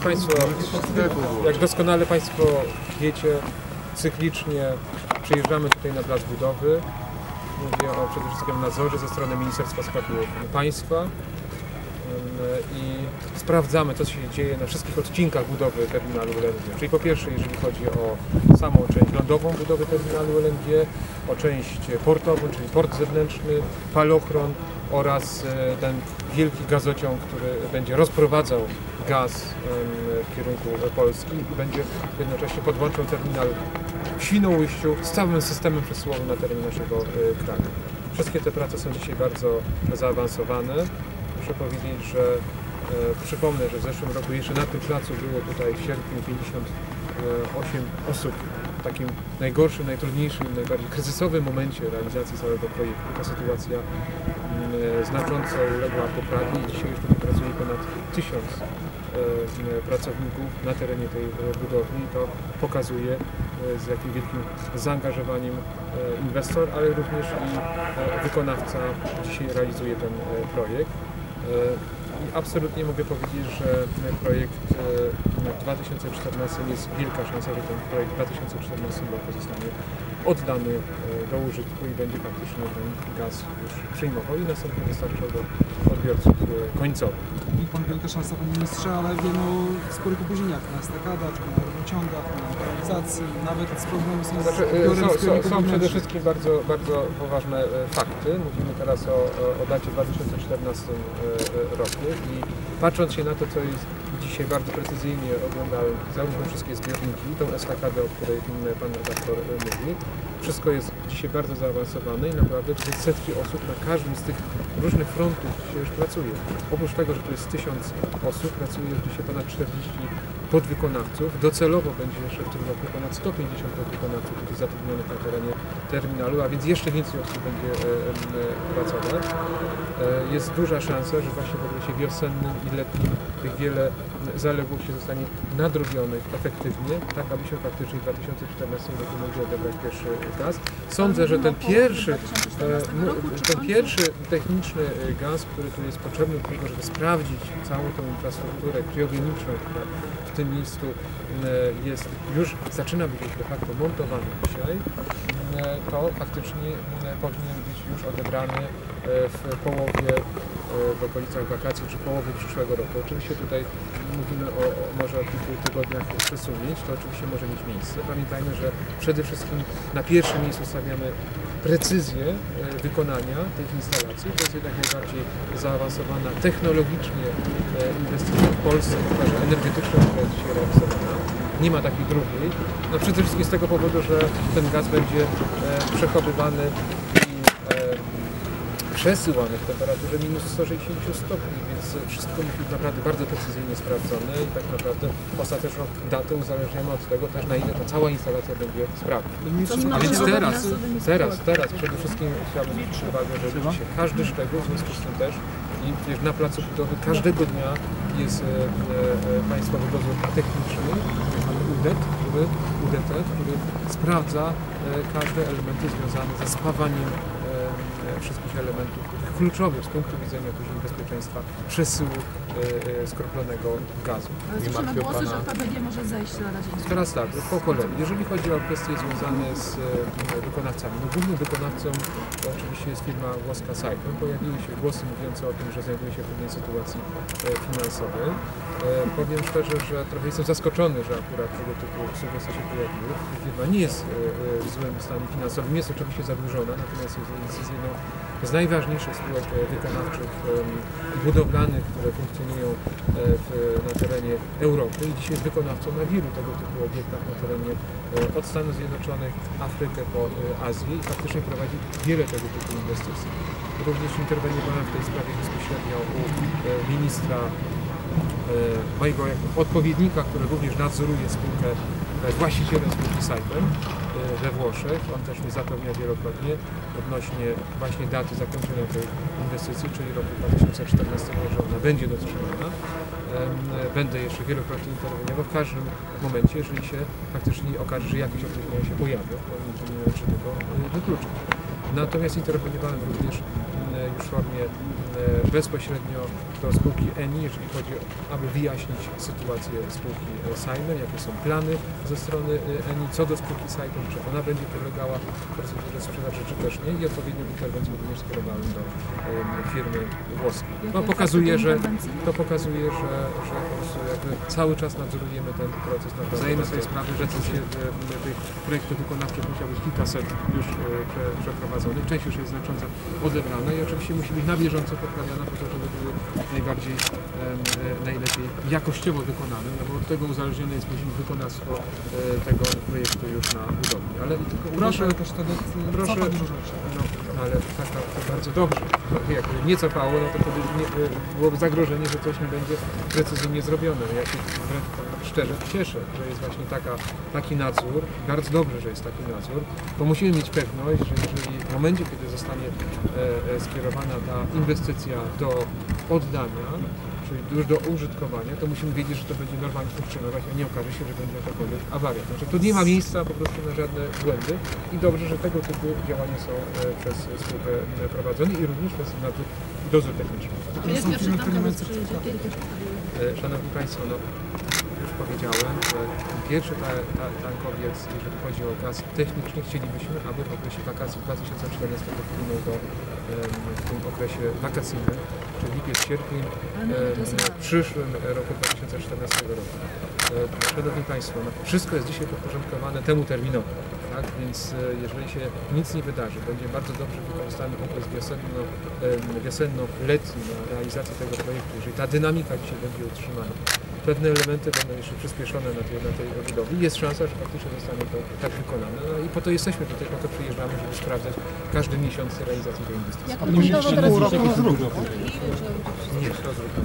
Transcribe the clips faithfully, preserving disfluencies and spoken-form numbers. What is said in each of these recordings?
Państwo, jak doskonale Państwo wiecie, cyklicznie przyjeżdżamy tutaj na plac budowy. Mówię o przede wszystkim nadzorze ze strony Ministerstwa Skarbu Państwa i sprawdzamy, co się dzieje na wszystkich odcinkach budowy terminalu L N G. Czyli po pierwsze, jeżeli chodzi o samą część lądową budowy terminalu L N G, o część portową, czyli port zewnętrzny, falochron oraz ten wielki gazociąg, który będzie rozprowadzał gaz w kierunku Polski i będzie jednocześnie podłączał terminal w Świnoujściu z całym systemem przesyłowym na terenie naszego kraju. Wszystkie te prace są dzisiaj bardzo zaawansowane. Muszę powiedzieć, że e, przypomnę, że w zeszłym roku jeszcze na tym placu było tutaj w sierpniu pięćdziesiąt osiem osób w takim najgorszym, najtrudniejszym, najbardziej kryzysowym momencie realizacji całego projektu. Ta sytuacja e, znacząco uległa poprawie i dzisiaj już tutaj pracuje ponad tysiąc e, pracowników na terenie tej budowli i to pokazuje e, z jakim wielkim zaangażowaniem e, inwestor, ale również i e, wykonawca dzisiaj realizuje ten e, projekt. I absolutnie mogę powiedzieć, że projekt w dwa tysiące czternastym jest wielka szansa, że ten projekt w dwa tysiące czternastym roku zostanie oddany do użytku i będzie faktycznie ten gaz już przyjmował i następnie dostarczał do odbiorców końcowych. I Pan wielka szansa, Panie Ministrze, ale wiemy o sporych opóźnieniach na estakadach, na rurociągach, na kanalizacji, nawet z problemy są z znaczy, są, są, są przede wszystkim bardzo, bardzo poważne fakty. Mówimy teraz o, o dacie dwa tysiące czternastym roku i patrząc się na to, co jest dzisiaj bardzo precyzyjnie oglądałem, zarówno wszystkie zbiorniki, tą estakadę, o której Pan redaktor mówi, wszystko jest dzisiaj bardzo zaawansowane i naprawdę setki osób na każdym z tych różnych frontów dzisiaj już pracuje. Oprócz tego, że tu jest tysiąc osób, pracuje już dzisiaj ponad czterdzieści podwykonawców. Docelowo będzie jeszcze w tym roku ponad sto pięćdziesiąt podwykonawców tutaj zatrudnionych na terenie terminalu, a więc jeszcze więcej osób będzie e, e, pracować. E, jest duża szansa, że właśnie w okresie wiosennym i letnim tych wiele zaległości zostanie nadrobionych efektywnie, tak abyśmy faktycznie w dwa tysiące czternastym roku mogli odebrać pierwszy gaz. Sądzę, że ten pierwszy, e, ten pierwszy techniczny gaz, który tu jest potrzebny do tego, żeby sprawdzić całą tą infrastrukturę kriogeniczną, która w tym miejscu jest, już zaczyna być de facto montowany dzisiaj, to faktycznie powinien być już odebrany w połowie, w okolicach wakacji czy połowy przyszłego roku. Oczywiście tutaj mówimy o, o może o kilku tygodniach przesunięć, to oczywiście może mieć miejsce. Pamiętajmy, że przede wszystkim na pierwszym miejscu stawiamy precyzję wykonania tych instalacji. To jest jednak najbardziej zaawansowana technologicznie inwestycja w Polsce, także energetyczna, która jest dzisiaj realizowana. Nie ma takiej drugiej. No przede wszystkim z tego powodu, że ten gaz będzie przechowywany i przesyłany w temperaturze minus sto sześćdziesiąt stopni, więc wszystko musi być naprawdę bardzo precyzyjnie sprawdzone i tak naprawdę ostateczną datę uzależniamy od tego też, na ile ta cała instalacja będzie sprawna. A więc teraz, teraz, teraz przede wszystkim chciałbym zwrócić uwagę, że liczy się każdy szczegół, w związku z tym też i na placu budowy każdego dnia jest e, e, Państwowy dozór techniczny, mamy U D E T, który, U D T, który sprawdza e, każde elementy związane ze spawaniem wszystkich elementów kluczowych z punktu widzenia później bezpieczeństwa przesyłu e, e, skroplonego gazu. Ale słyszymy głosy, że P B G może zejść na razie. Teraz tak, po kolei. Jeżeli chodzi o kwestie związane z e, wykonawcami, no głównym wykonawcą to oczywiście jest firma włoska Saipem. Pojawiły się głosy mówiące o tym, że znajduje się w pewnej sytuacji e, finansowej. E, powiem szczerze, że trochę jestem zaskoczony, że akurat tego typu sugestie się pojawiły. Firma nie jest e, w złym stanie finansowym, jest oczywiście zadłużona, natomiast jest, jest jedną z najważniejszych spółek wykonawczych i budowlanych, które funkcjonują w, na terenie Europy i dzisiaj jest wykonawcą na wielu tego typu obiektach na terenie od Stanów Zjednoczonych, Afrykę po Azję i faktycznie prowadzi wiele tego typu inwestycji. Również interweniowałem w tej sprawie bezpośrednio u ministra, mojego odpowiednika, który również nadzoruje spółkę, właścicielem spółki Saipem we Włoszech. On też mnie zapewnia wielokrotnie odnośnie właśnie daty zakończenia tej inwestycji, czyli roku dwa tysiące czternastego, że ona będzie dotrzymana. Będę jeszcze wielokrotnie interweniował w każdym momencie, jeżeli się faktycznie okaże, że jakieś opóźnienia się pojawią, to nie należy tego wykluczyć. Natomiast interweniowałem również już w formie e, bezpośrednio do spółki Eni, jeżeli chodzi o, aby wyjaśnić sytuację spółki Simon, jakie są plany ze strony Eni co do spółki Simon, czy ona będzie podlegała procedurze sprzedaży, czy też nie, i odpowiednią interwencję również skierowałem do e, firmy włoskiej. No, pokazuje, że, to pokazuje, że, że po prostu jakby cały czas nadzorujemy ten proces. Zdajemy sobie sprawę, że recenzje tych projektów wykonawczych musiał być kilkaset już e, prze, przeprowadzonych. Część już jest znacząco odebrana i oczywiście musi być na bieżąco poprawiana po to, żeby były najbardziej, e, najlepiej jakościowo wykonane, no bo od tego uzależnione jest później wykonawstwo e, tego projektu już na budowli. Ale tylko Proszę, jakoś wtedy proszę, cofa dużo rzeczy. no, ale tak, to bardzo dobrze. No, jakby nie cofało, no to wtedy nie, byłoby zagrożenie, że coś nie będzie precyzyjnie zrobione. Ja się wręcz szczerze cieszę, że jest właśnie taka, taki nadzór. Bardzo dobrze, że jest taki nadzór, bo musimy mieć pewność, że jeżeli w momencie, kiedy zostanie e, e, skierowana ta inwestycja do oddania, czyli już do użytkowania, to musimy wiedzieć, że to będzie normalnie funkcjonować, a nie okaże się, że będzie jakakolwiek awaria. Znaczy, tu nie ma miejsca po prostu na żadne błędy i dobrze, że tego typu działania są e, przez spółkę prowadzone i również przez nadzór i dozór techniczny. Czy jest pierwszy tankowiec przyjedzie? Kiedy też E, Szanowni Państwo, no już powiedziałem, że pierwszy ta, ta, tankowiec, jeżeli chodzi o gaz techniczny, chcielibyśmy, aby w okresie wakacji dwa tysiące czternastego wpłynął do, w tym okresie wakacyjnym, czyli lipiec, sierpień, w przyszłym roku dwa tysiące czternastego roku. Szanowni Państwo, no, wszystko jest dzisiaj podporządkowane temu terminowi, tak? Więc jeżeli się nic nie wydarzy, będzie bardzo dobrze wykorzystany okres wiosenno, wiosenno-letni na realizację tego projektu, jeżeli ta dynamika dzisiaj będzie utrzymana, pewne elementy będą jeszcze przyspieszone na tej, na tej budowie. Jest szansa, że faktycznie zostanie to tak wykonane. No i po to jesteśmy tutaj, po to przyjeżdżamy, żeby sprawdzać każdy miesiąc realizację tej inwestycji. Jak wyglądało teraz pół roku na zrób. Nie, to zrobię.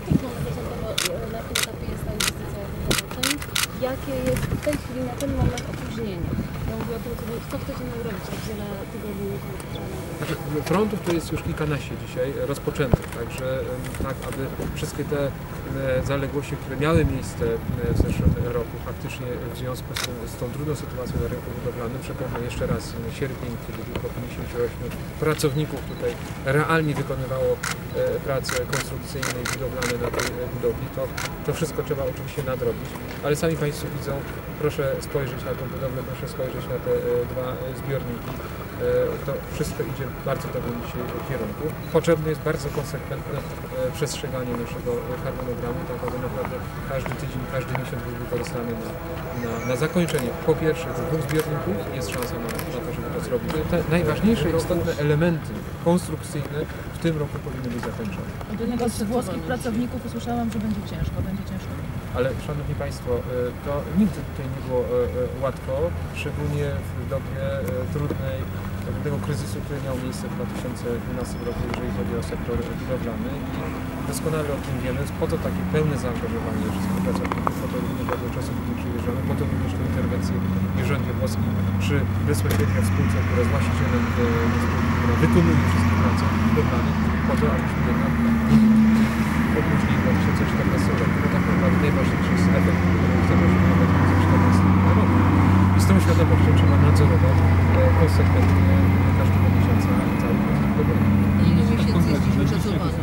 Na tym etapie jest ta inwestycja budownicza i jakie jest w tej chwili na ten moment opóźnienie? Ja mówię o tym, co chcecie nam robić, tak wiele tygodni nie potrzeba. Znaczy, frontów to jest już kilkanaście dzisiaj rozpoczętych, także tak, aby wszystkie te zaległości, które miały miejsce w zeszłym roku, faktycznie w związku z, tym, z tą trudną sytuacją na rynku budowlanym, przypomnę jeszcze raz sierpień, kiedy tylko pięćdziesięciu ośmiu pracowników tutaj realnie wykonywało prace konstrukcyjne i budowlane na tej budowli, to, to wszystko trzeba oczywiście nadrobić, ale sami Państwo widzą, proszę spojrzeć na tę budowlę, proszę spojrzeć na te dwa zbiorniki. To wszystko idzie w bardzo dobrym dzisiaj kierunku. Potrzebne jest bardzo konsekwentne przestrzeganie naszego harmonogramu, tak aby naprawdę każdy tydzień, każdy miesiąc był wykorzystany na, na, na zakończenie po pierwsze dwóch zbiorników, jest szansa na, na to, żeby to zrobić. Te najważniejsze i istotne elementy konstrukcyjne w tym roku powinny być zakończone. Od jednego z włoskich pracowników usłyszałam, że będzie ciężko, będzie ciężko. Ale Szanowni Państwo, to nigdy tutaj nie było łatwo, szczególnie w dobie trudnej, tego kryzysu, który miał miejsce w dwa tysiące dwunastym roku, jeżeli chodzi o sektor budowlany i doskonale o tym wiemy, po to takie pełne zaangażowanie wszystkich pracowników, po to również bardzo czasu gdy przyjeżdżamy, po to również tę interwencję w rządzie włoskim przy bezpośrednio spółce, która jest właścicielem spółki, która wykonuje wszystkie prace budowlane, po to, abyśmy jednak opóźnili dwa tysiące czternastego roku, bo tak naprawdę najważniejszy jest efekt, który chcemy osiągnąć w dwa tysiące czternastym roku. I z tą świadomością trzeba nadzorować konsekwentnie każdego miesiąca cały proces. Ile miesięcy jest dziś wyczesowane?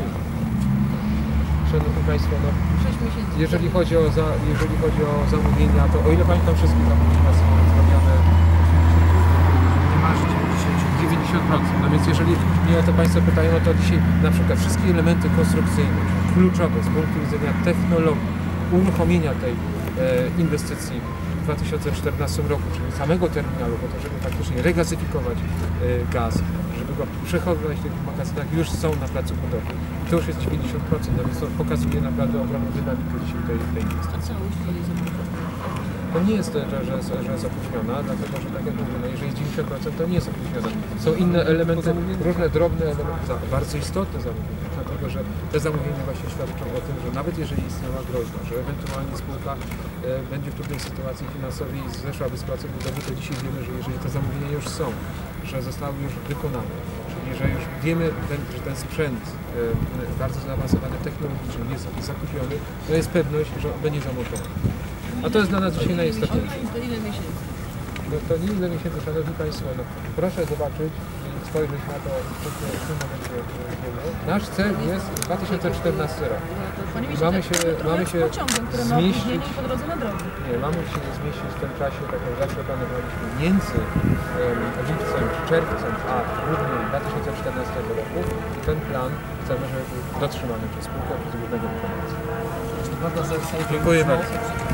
Szanowni Państwo, no, sześć miesięcy. jeżeli chodzi o, za, jeżeli chodzi o zamówienia, to o ile pamiętam, wszystkie zamówienia są zrobione niemalże dziewięćdziesiąt procent. No więc jeżeli mnie o to Państwo pytają, no to dzisiaj na przykład wszystkie elementy konstrukcyjne, kluczowe z punktu widzenia technologii, uruchomienia tej e, inwestycji w dwa tysiące czternastym roku, czyli samego terminalu, po to, żeby faktycznie regazyfikować e, gaz, żeby go przechowywać w tych magazynach, już są na placu budowy. To już jest dziewięćdziesiąt procent, no więc to pokazuje naprawdę ogromną dynamikę dzisiaj tej, tej inwestycji. A całość jest opóźniona. To nie jest, że, że, że jest opóźniona, dlatego że tak jak mówię, no jeżeli jest dziewięćdziesiąt procent, to nie jest opóźniona. Są inne elementy, różne drobne elementy, bardzo istotne zamówienia, dlatego że te zamówienia właśnie świadczą o tym, że nawet jeżeli istniała groźba, że ewentualnie spółka e, będzie w trudnej sytuacji finansowej i zeszłaby z pracy budowy, to dzisiaj wiemy, że jeżeli te zamówienia już są, że zostały już wykonane, czyli że już wiemy, ten, że ten sprzęt e, bardzo zaawansowany technologicznie jest zakupiony, to jest pewność, że on będzie zamontowany. A to jest dla nas dzisiaj najistotniejsze. To ile miesięcy? No to nie ile miesięcy, Szanowni Państwo, no, proszę zobaczyć, spojrzeć na to, co w tym momencie wiemy. Nasz cel jest dwa tysiące czternasty rok. Panie I ministrze, mamy się, trochę mamy jak z się pociągiem, który ma zmieścić, opóźnienie i po drodze na drogi. nie, mamy się zmieścić w tym czasie, tak jak zawsze planowaliśmy, między em, lipcem czy czerwcem a grudniem dwa tysiące czternastego roku i ten plan chcemy, żeby był dotrzymany przez spółkę, przez głównego wykonawcę. Dziękuję bardzo.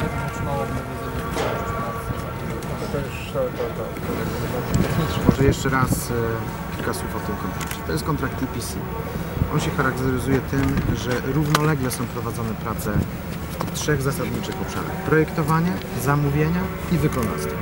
To już to, to, to, to techniczne. Może jeszcze raz e, kilka słów o tym kontrakcie. To jest kontrakt T P C. On się charakteryzuje tym, że równolegle są prowadzone prace w tych trzech zasadniczych obszarach. Projektowanie, zamówienia i wykonawstwo.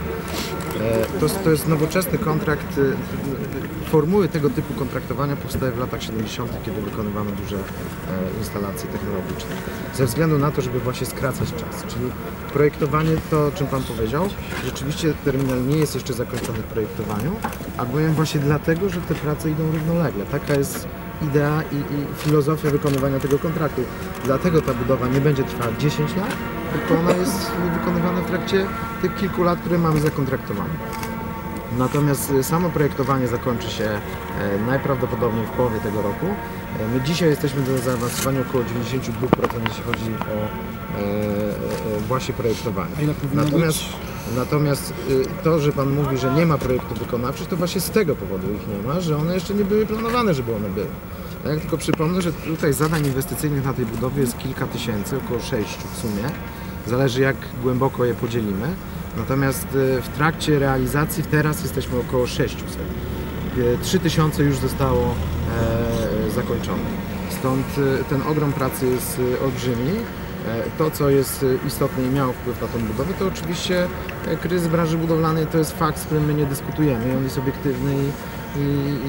E, to, to jest nowoczesny kontrakt. E, formuły tego typu kontraktowania powstały w latach siedemdziesiątych, kiedy wykonywano duże e, instalacje technologiczne. Ze względu na to, żeby właśnie skracać czas. Czyli projektowanie, to o czym Pan powiedział, rzeczywiście terminal nie jest jeszcze zakończony w projektowaniu, albowiem właśnie dlatego, że te prace idą równolegle. Taka jest idea i, i filozofia wykonywania tego kontraktu. Dlatego ta budowa nie będzie trwała dziesięć lat, tylko ona jest wykonywana w trakcie tych kilku lat, które mamy zakontraktowane. Natomiast samo projektowanie zakończy się e, najprawdopodobniej w połowie tego roku. E, my dzisiaj jesteśmy do zaawansowania około dziewięćdziesiąt dwa procent, jeśli chodzi o e, e, właśnie projektowanie. Natomiast, natomiast e, to, że Pan mówi, że nie ma projektów wykonawczych, to właśnie z tego powodu ich nie ma, że one jeszcze nie były planowane, żeby one były. Ja tylko przypomnę, że tutaj zadań inwestycyjnych na tej budowie jest kilka tysięcy, około sześciu w sumie. Zależy, jak głęboko je podzielimy. Natomiast w trakcie realizacji teraz jesteśmy około sześciuset. trzy tysiące już zostało e, zakończone. Stąd ten ogrom pracy jest olbrzymi. E, to, co jest istotne i miało wpływ na tę budowę, to oczywiście kryzys branży budowlanej to jest fakt, z którym my nie dyskutujemy i on jest obiektywny i, i,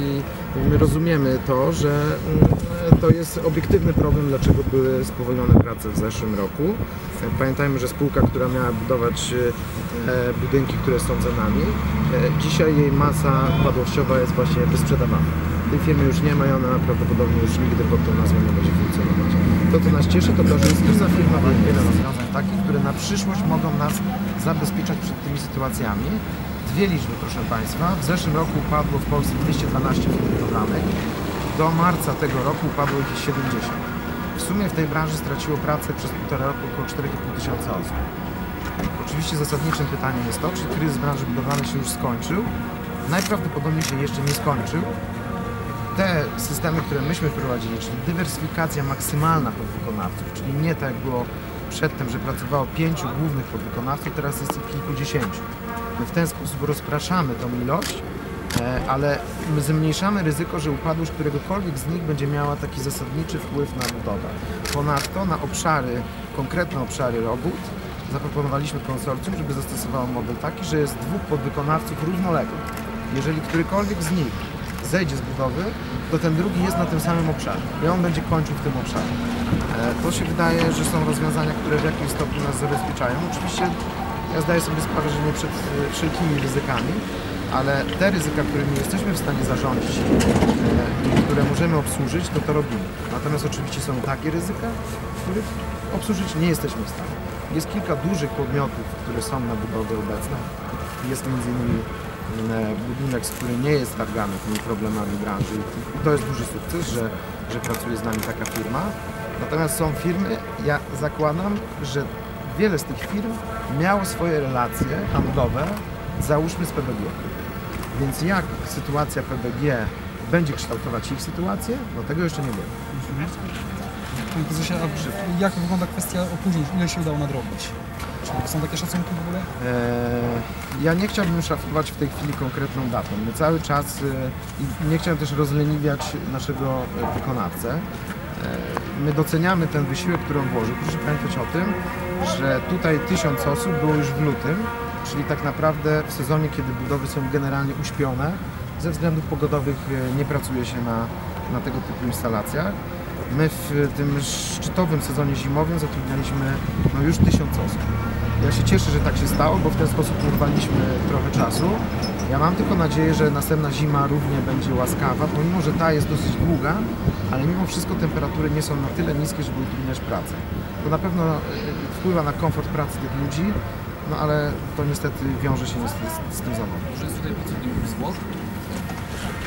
i my rozumiemy to, że to jest obiektywny problem, dlaczego były spowolnione prace w zeszłym roku. Pamiętajmy, że spółka, która miała budować budynki, które są za nami, dzisiaj jej masa upadłościowa jest właśnie wysprzedawana. Tej firmy już nie ma i ona prawdopodobnie już nigdy pod tą nazwą nie będzie funkcjonować. To, co nas cieszy, to to, że jest inna firma, wiele rozwiązań takich, które na przyszłość mogą nas zabezpieczać przed tymi sytuacjami. Dwie liczby, proszę Państwa. W zeszłym roku upadło w Polsce dwieście dwanaście firm budowlanych. Do marca tego roku upadło ich siedemdziesiąt. W sumie w tej branży straciło pracę przez półtora roku około cztery i pół tysiąca osób. Oczywiście zasadniczym pytaniem jest to, czy kryzys branży budowlanej się już skończył. Najprawdopodobniej się jeszcze nie skończył. Te systemy, które myśmy wprowadzili, czyli dywersyfikacja maksymalna podwykonawców, czyli nie tak jak było przedtem, że pracowało pięciu głównych podwykonawców, teraz jest ich kilkudziesięciu. My w ten sposób rozpraszamy tą ilość, ale my zmniejszamy ryzyko, że upadłość któregokolwiek z nich będzie miała taki zasadniczy wpływ na budowę. Ponadto na obszary, konkretne obszary robót zaproponowaliśmy konsorcjum, żeby zastosowało model taki, że jest dwóch podwykonawców równoległych. Jeżeli którykolwiek z nich zejdzie z budowy, to ten drugi jest na tym samym obszarze i on będzie kończył w tym obszarze. To się wydaje, że są rozwiązania, które w jakimś stopniu nas zabezpieczają. Oczywiście ja zdaję sobie sprawę, że nie przed wszelkimi ryzykami, ale te ryzyka, którymi jesteśmy w stanie zarządzić i które możemy obsłużyć, to to robimy. Natomiast oczywiście są takie ryzyka, których obsłużyć nie jesteśmy w stanie. Jest kilka dużych podmiotów, które są na budowie obecne. Jest między innymi budynek, który nie jest targany tymi problemami branży i to jest duży sukces, że, że pracuje z nami taka firma. Natomiast są firmy, ja zakładam, że wiele z tych firm miało swoje relacje handlowe, załóżmy z P B G. Więc jak sytuacja P B G będzie kształtować ich sytuację, no tego jeszcze nie wiem. Panie prezesie, a jak wygląda kwestia opóźnień? Ile się udało nadrobić? Czy są takie szacunki w ogóle? Eee, ja nie chciałbym szafować w tej chwili konkretną datą. My cały czas i nie chciałem też rozleniwiać naszego wykonawcę. Eee, my doceniamy ten wysiłek, który on włożył. Proszę pamiętać o tym, że tutaj tysiąc osób było już w lutym, czyli tak naprawdę w sezonie, kiedy budowy są generalnie uśpione, ze względów pogodowych nie pracuje się na, na tego typu instalacjach. My w tym szczytowym sezonie zimowym zatrudnialiśmy no, już tysiąc osób. Ja się cieszę, że tak się stało, bo w ten sposób urwaliśmy trochę czasu. Ja mam tylko nadzieję, że następna zima równie będzie łaskawa, pomimo że ta jest dosyć długa, ale mimo wszystko temperatury nie są na tyle niskie, żeby utrudniać pracę. To na pewno wpływa na komfort pracy tych ludzi, no ale to niestety wiąże się niestety z, z tym zawodem. Może jest tutaj pracowników z Włoch?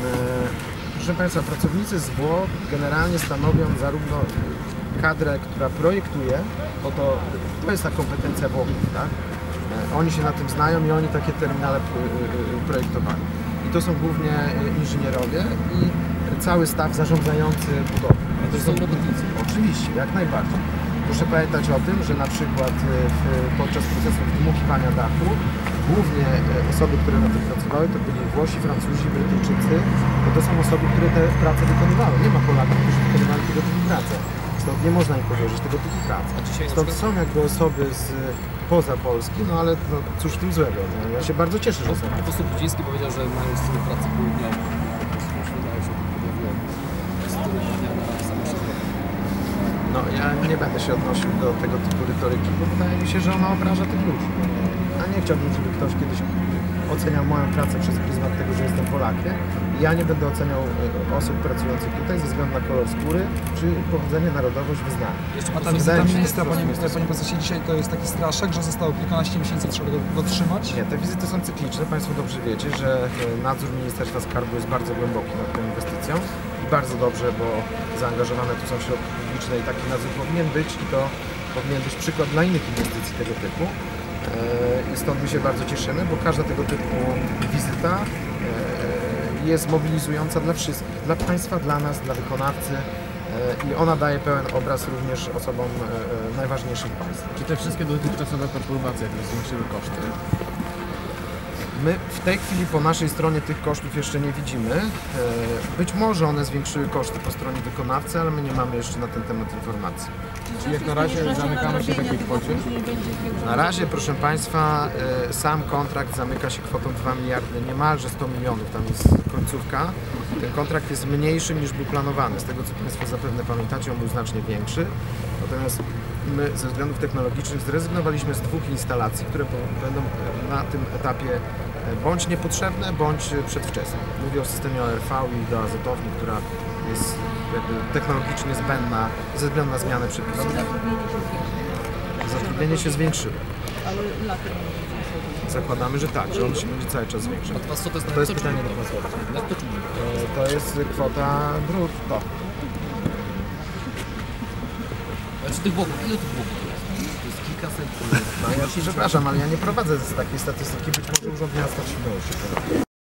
Proszę Państwa, pracownicy zwłok generalnie stanowią zarówno kadrę, która projektuje, bo to, to jest ta kompetencja Włochów, tak? Oni się na tym znają i oni takie terminale projektowali. I to są głównie inżynierowie i cały staw zarządzający budową. To są robotnicy. Oczywiście, jak najbardziej. Proszę pamiętać o tym, że na przykład w, podczas procesu dmuchiwania dachu głównie osoby, które na tym pracowały, to byli Włosi, Francuzi, Brytyjczycy, bo to są osoby, które te prace wykonywały. Nie ma Polaków, którzy wykonywali tego typu prace. Stąd nie można im powierzyć tego typu pracy. Stąd są jakby osoby z poza Polski, no ale no, cóż w tym złego. No, ja się bardzo cieszę, że są. Profesor Budziński powiedział, że mają styl pracy południowy. Wydaje się stylowania na samosiedle. No ja nie będę się odnosił do tego typu retoryki, bo wydaje mi się, że ona obraża tych ludzi. A nie chciałbym, żeby ktoś kiedyś oceniał moją pracę przez pryzmat tego, że jestem Polakiem. Ja nie będę oceniał osób pracujących tutaj ze względu na kolor skóry, czy pochodzenie, narodowość, wyznanie. A ta wizyta ministra, panie, panie prezesie, dzisiaj to jest taki straszek, że zostało kilkanaście miesięcy, trzeba go dotrzymać? Nie, te wizyty są cykliczne. Państwo dobrze wiecie, że nadzór Ministerstwa Skarbu jest bardzo głęboki nad tą inwestycją i bardzo dobrze, bo zaangażowane tu są środki publiczne i taki nadzór powinien być i to powinien być przykład dla innych inwestycji tego typu. I stąd my się bardzo cieszymy, bo każda tego typu wizyta jest mobilizująca dla wszystkich, dla Państwa, dla nas, dla wykonawcy i ona daje pełen obraz również osobom najważniejszym w państwie. Czy te wszystkie dotychczasowe perturbacje, które zwiększyły koszty? My w tej chwili po naszej stronie tych kosztów jeszcze nie widzimy. Być może one zwiększyły koszty po stronie wykonawcy, ale my nie mamy jeszcze na ten temat informacji. Czyli jak na razie zamykamy się w jakiej kwocie? Na razie, proszę Państwa, sam kontrakt zamyka się kwotą dwa miliardy, niemalże sto milionów, tam jest końcówka. Ten kontrakt jest mniejszy niż był planowany. Z tego, co Państwo zapewne pamiętacie, on był znacznie większy. Natomiast my ze względów technologicznych zrezygnowaliśmy z dwóch instalacji, które będą na tym etapie bądź niepotrzebne, bądź przedwczesne. Mówię o systemie O R V i do azotowni, która jest jakby technologicznie zbędna ze względu na zmianę przepisów. Zatrudnienie się zwiększyło. Ale latem. Zakładamy, że tak, że on się będzie cały czas zwiększał. A co to jest, To jest netto, pytanie czy do Państwa. nie? Netto czy nie? To jest kwota brutto. Znaczy tych Włochów, ile tych Włochów to jest? To jest kilkaset. No ja przepraszam, ale ja nie prowadzę z takiej statystyki, być może Urząd Miasta Świnoujścia.